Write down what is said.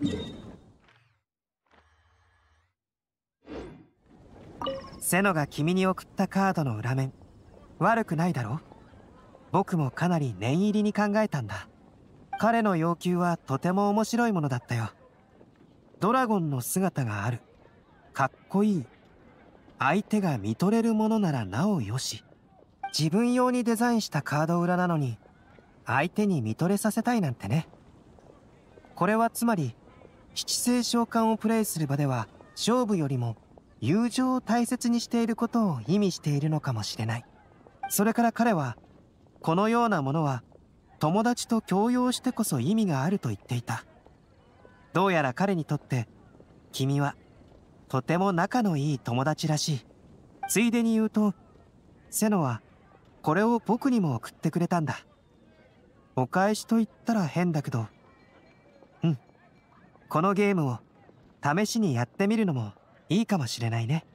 セノが君に送ったカードの裏面、悪くないだろ？僕もかなり念入りに考えたんだ。彼の要求はとても面白いものだったよ。ドラゴンの姿がある。かっこいい。相手が見とれるものならなおよし。自分用にデザインしたカード裏なのに、相手に見とれさせたいなんてね。これはつまり、七星召喚をプレイする場では、勝負よりも友情を大切にしていることを意味しているのかもしれない。それから彼は、このようなものは、友達と共有してこそ意味があると言っていた。どうやら彼にとって、君は、とても仲のいい友達らしい。ついでに言うと、セノは、これを僕にも送ってくれたんだ。お返しと言ったら変だけど、このゲームを試しにやってみるのもいいかもしれないね。